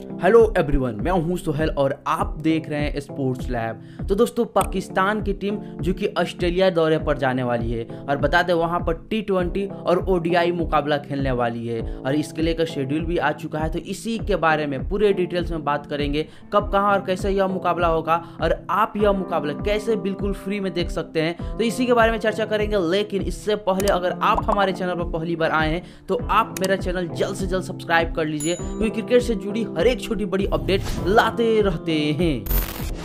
Hello everyone, मैं हूं सोहेल और आप देख रहे हैं स्पोर्ट्स लैब। तो दोस्तों, पाकिस्तान की टीम जो कि ऑस्ट्रेलिया दौरे पर जाने वाली है और बता दें वहां पर T20 और ODI मुकाबला खेलने वाली है और इसके लिए का शेड्यूल भी आ चुका है। तो इसी के बारे में पूरे डिटेल्स में बात करेंगे, कब कहां और कैसे यह मुकाबला होगा और आप यह मुकाबला कैसे बिल्कुल फ्री में देख सकते हैं। तो इसी के बारे में चर्चा करेंगे। लेकिन इससे पहले अगर आप हमारे चैनल पर पहली बार आए हैं तो आप मेरा चैनल जल्द से जल्द सब्सक्राइब कर लीजिए, क्योंकि क्रिकेट से जुड़ी हर एक छोटी बड़ी अपडेट लाते रहते हैं।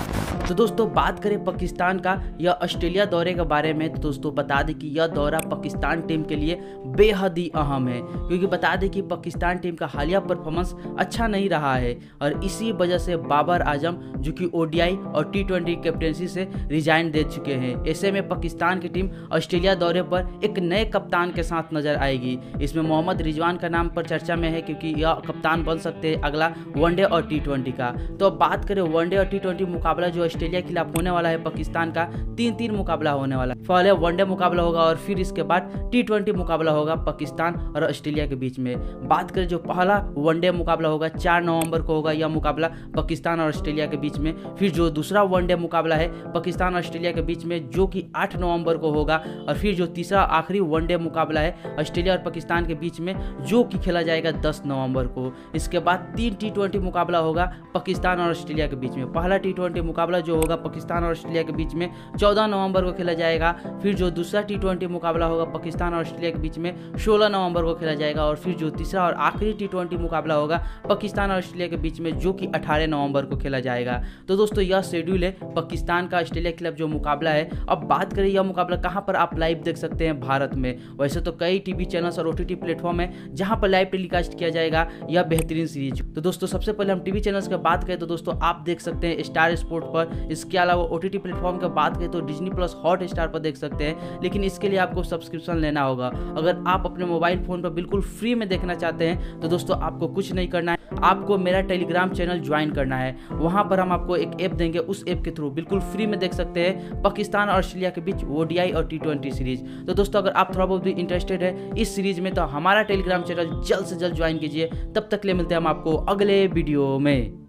तो दोस्तों, बात करें पाकिस्तान का या ऑस्ट्रेलिया दौरे के बारे में, तो दोस्तों बता दें कि यह दौरा पाकिस्तान टीम के लिए बेहद ही अहम है, क्योंकि बता दें कि पाकिस्तान टीम का हालिया परफॉर्मेंस अच्छा नहीं रहा है और इसी वजह से बाबर आजम जो कि ODI और T20 कैप्टेंसी से रिजाइन दे चुके हैं। ऐसे में पाकिस्तान की टीम ऑस्ट्रेलिया दौरे पर एक नए कप्तान के साथ नजर आएगी। इसमें मोहम्मद रिजवान का नाम पर चर्चा में है, क्योंकि यह कप्तान बन सकते हैं अगला वनडे और T20 का। तो अब बात करें वनडे और T20 मुकाबला जो ऑस्ट्रेलिया के खिलाफ होने वाला है पाकिस्तान का, 3-3 मुकाबला होने वाला है। पहले वनडे मुकाबला होगा और फिर इसके बाद T20 मुकाबला होगा पाकिस्तान और ऑस्ट्रेलिया के बीच में। बात करें जो पहला वनडे मुकाबला होगा 4 नवंबर को होगा, यह मुकाबला पाकिस्तान और ऑस्ट्रेलिया के बीच में। फिर जो दूसरा वनडे मुकाबला है पाकिस्तान और ऑस्ट्रेलिया के बीच में जो कि 8 नवंबर को होगा, और फिर जो तीसरा आखिरी वनडे मुकाबला है ऑस्ट्रेलिया और पाकिस्तान के बीच में जो कि खेला जाएगा 10 नवंबर को। इसके बाद 3 T20 मुकाबला होगा पाकिस्तान और ऑस्ट्रेलिया के बीच में। पहला T20 मुकाबला जो होगा पाकिस्तान और ऑस्ट्रेलिया के बीच में 14 नवंबर को खेला जाएगा। फिर जो दूसरा T20 मुकाबला होगा पाकिस्तान और ऑस्ट्रेलिया के बीच में 16 नवंबर को खेला जाएगा। और फिर जो तीसरा और आखिरी T20 मुकाबला होगा पाकिस्तान और ऑस्ट्रेलिया के बीच में जो कि 18 नवंबर को खेला जाएगा। तो दोस्तों, यह शेड्यूल है पाकिस्तान का ऑस्ट्रेलिया के खिलाफ जो मुकाबला है। अब बात करें यह मुकाबला कहां पर आप लाइव देख सकते हैं भारत में। वैसे तो कई टीवी चैनल्स और OTT प्लेटफॉर्म है जहां पर लाइव टेलीकास्ट किया जाएगा यह बेहतरीन सीरीज। तो दोस्तों, सबसे पहले हम टीवी चैनल्स की बात करें तो दोस्तों आप देख सकते हैं स्टार स्पोर्ट पर। इसके अलावा OTT प्लेटफॉर्म की बात करें तो Disney+ हॉटस्टार पर देख सकते हैं, लेकिन इसके लिए आपको सब्सक्रिप्शन लेना होगा। अगर आप अपने मोबाइल फोन पर बिल्कुल फ्री में देखना चाहते हैं तो दोस्तों आपको कुछ नहीं करना है, आपको मेरा टेलीग्राम चैनल ज्वाइन करना है। वहां पर हम आपको एक ऐप देंगे, उस ऐप के थ्रू बिल्कुल फ्री में देख सकते हैं पाकिस्तान और ऑस्ट्रेलिया के बीच ODI और T20 सीरीज। तो दोस्तों, अगर आप थोड़ा बहुत भी इंटरेस्टेड है इस सीरीज में तो हमारा टेलीग्राम चैनल जल्द से जल्द ज्वाइन कीजिए। तब तक ले मिलते हैं हम आपको अगले वीडियो में।